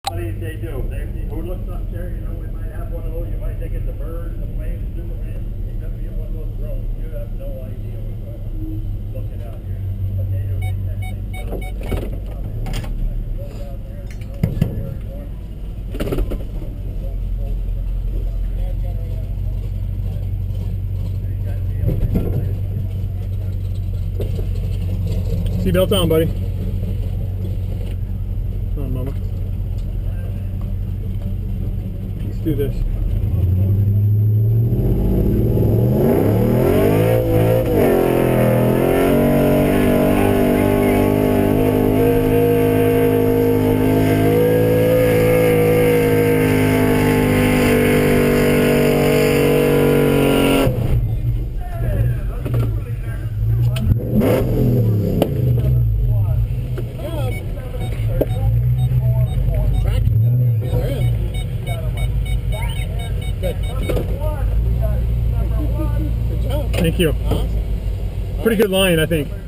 They do. Who looks up there, you know, we might have one of those. You might think it's a bird, a plane, Superman. It could be one of those drones. You have no idea what's looking out here. But they do. They test things. I can go down there, you know, there and more. Seatbelt on, buddy. Come on, mama. Let's do this. Thank you. Awesome. Pretty good line, I think.